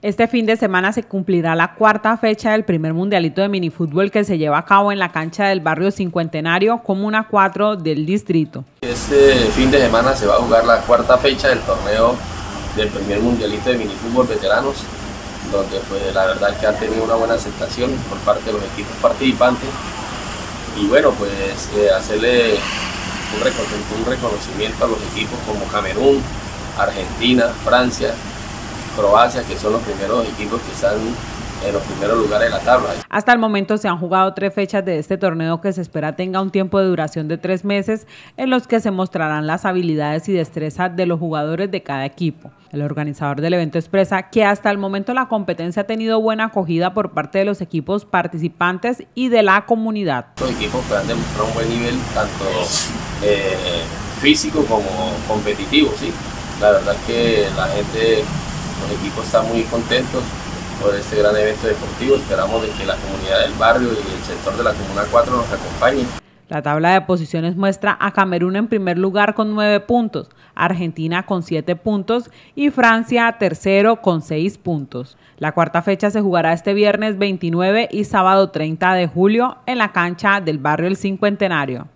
Este fin de semana se cumplirá la cuarta fecha del primer mundialito de minifútbol que se lleva a cabo en la cancha del barrio Cincuentenario, Comuna 4 del distrito. Este fin de semana se va a jugar la cuarta fecha del torneo del primer mundialito de minifútbol veteranos, donde pues la verdad que ha tenido una buena aceptación por parte de los equipos participantes. Y bueno, pues hacerle un reconocimiento a los equipos como Camerún, Argentina, Francia, Croacia, que son los primeros equipos que están en los primeros lugares de la tabla. Hasta el momento se han jugado 3 fechas de este torneo que se espera tenga un tiempo de duración de 3 meses, en los que se mostrarán las habilidades y destrezas de los jugadores de cada equipo. El organizador del evento expresa que hasta el momento la competencia ha tenido buena acogida por parte de los equipos participantes y de la comunidad. Los equipos que han demostrado un buen nivel, tanto físico como competitivo, ¿sí? La verdad es que la gente, los equipos están muy contentos por este gran evento deportivo. Esperamos de que la comunidad del barrio y el sector de la Comuna 4 nos acompañen. La tabla de posiciones muestra a Camerún en primer lugar con 9 puntos, Argentina con 7 puntos y Francia tercero con 6 puntos. La cuarta fecha se jugará este viernes 29 y sábado 30 de julio en la cancha del barrio El Cincuentenario.